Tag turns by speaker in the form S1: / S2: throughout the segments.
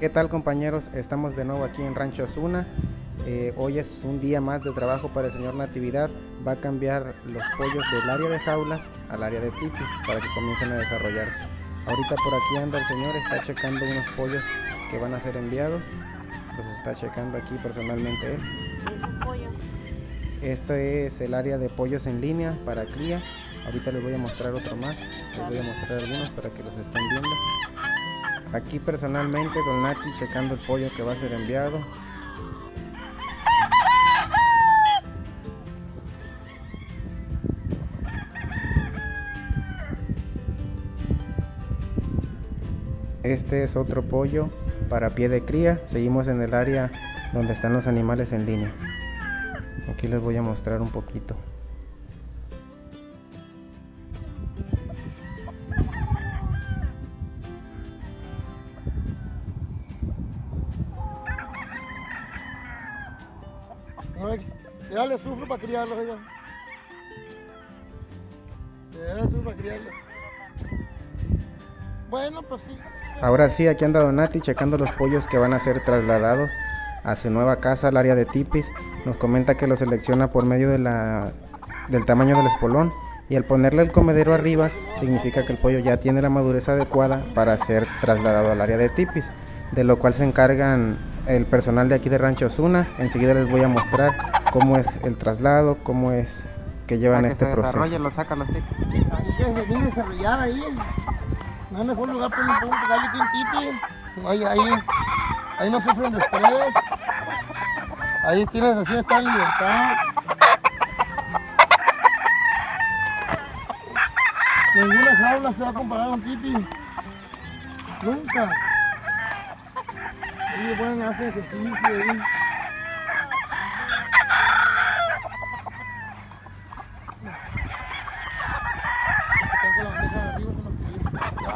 S1: ¿Qué tal, compañeros? Estamos de nuevo aquí en Rancho Osuna. Hoy es un día más de trabajo para el señor Natividad. Va a cambiar los pollos del área de jaulas al área de tipis para que comiencen a desarrollarse. Ahorita por aquí anda el señor, está checando unos pollos que van a ser enviados. Los está checando aquí personalmente él. Este es el área de pollos en línea para cría. Ahorita les voy a mostrar otro más. Les voy a mostrar algunos para que los estén viendo. Aquí personalmente Don Nati checando el pollo que va a ser enviado. Este es otro pollo para pie de cría. Seguimos en el área donde están los animales en línea. Aquí les voy a mostrar un poquito.
S2: Ya le sufro para criarlos, oiga. Ya le sufro para criarlos. Bueno, pues sí.
S1: Ahora sí, aquí anda Don Nati checando los pollos que van a ser trasladados a su nueva casa, al área de tipis. Nos comenta que lo selecciona por medio de del tamaño del espolón, y al ponerle el comedero arriba significa que el pollo ya tiene la madurez adecuada para ser trasladado al área de tipis, de lo cual se encargan el personal de aquí de Rancho Osuna. Enseguida les voy a mostrar cómo es el traslado, cómo es que llevan este proceso.
S3: Lo sacan los tipis.
S2: Ahí que se viene a desarrollar ahí. No es mejor lugar para un gallo que un tipi. Ahí no sufren de estrés. Ahí tienes así, está en libertad. Ninguna jaula se va a comparar a un tipi. Nunca. Ellos pueden hacer ejercicio ahí. Tengo la bandeja de arriba con los pollitos.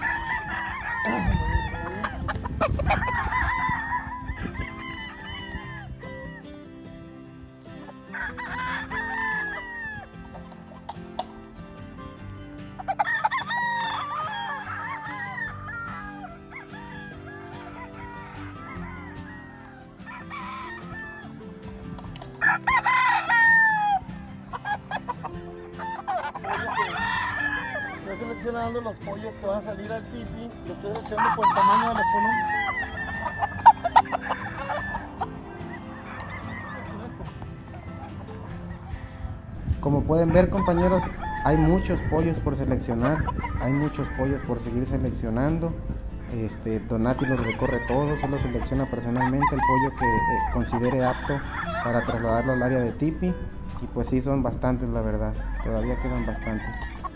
S2: Estoy seleccionando los pollos que van a salir al tipi. Lo estoy seleccionando por el tamaño del espolón.
S1: Como pueden ver, compañeros, hay muchos pollos por seleccionar, hay muchos pollos por seguir seleccionando. Don Nati los recorre todos, él los selecciona personalmente el pollo que considere apto para trasladarlo al área de tipi, y pues sí, son bastantes, la verdad, todavía quedan bastantes.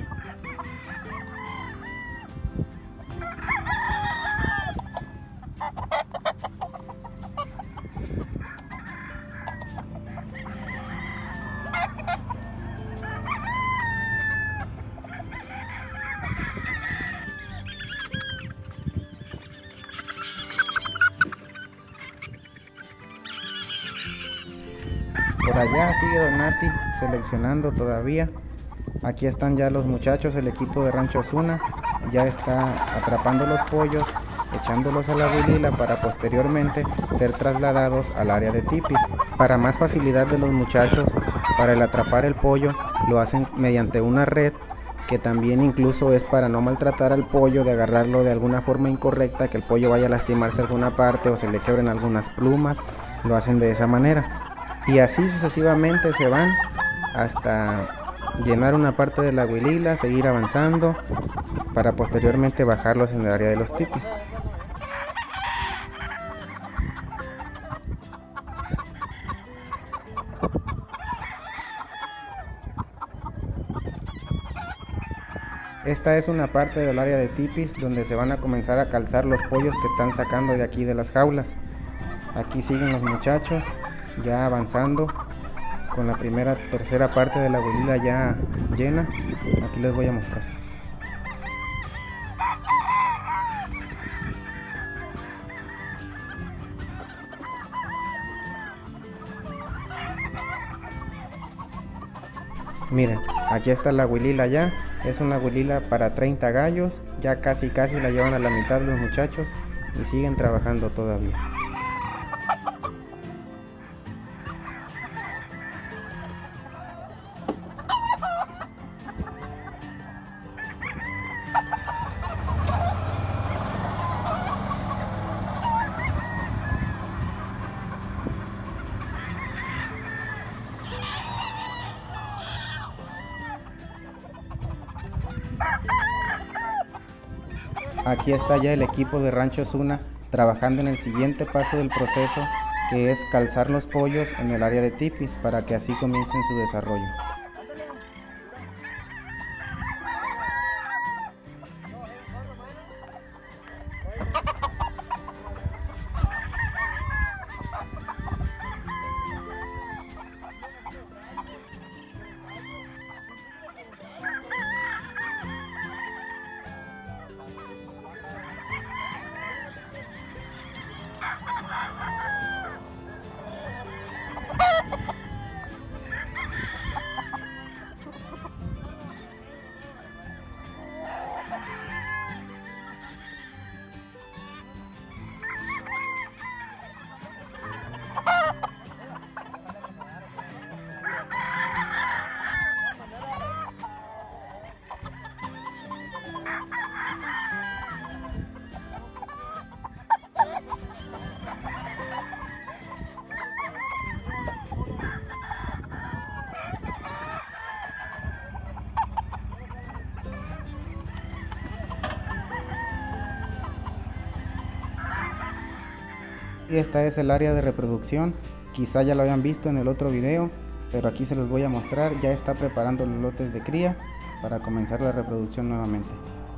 S1: Por allá sigue Don Nati seleccionando todavía. Aquí están ya los muchachos, el equipo de Rancho Osuna ya está atrapando los pollos, echándolos a la huilila para posteriormente ser trasladados al área de tipis. Para más facilidad de los muchachos, para el atrapar el pollo lo hacen mediante una red, que también incluso es para no maltratar al pollo, de agarrarlo de alguna forma incorrecta, que el pollo vaya a lastimarse alguna parte o se le quebren algunas plumas. Lo hacen de esa manera. Y así sucesivamente se van hasta llenar una parte de la huilila, seguir avanzando para posteriormente bajarlos en el área de los tipis. Esta es una parte del área de tipis donde se van a comenzar a calzar los pollos que están sacando de aquí de las jaulas. Aquí siguen los muchachos ya avanzando con la tercera parte de la huilila ya llena. Aquí les voy a mostrar. Miren, aquí está la huilila ya. Es una huilila para 30 gallos. Ya casi la llevan a la mitad los muchachos. y siguen trabajando todavía. Aquí está ya el equipo de Rancho Osuna trabajando en el siguiente paso del proceso, que es calzar los pollos en el área de tipis para que así comiencen su desarrollo. Y esta es el área de reproducción, quizá ya lo habían visto en el otro video, pero aquí se los voy a mostrar. Ya está preparando los lotes de cría para comenzar la reproducción nuevamente.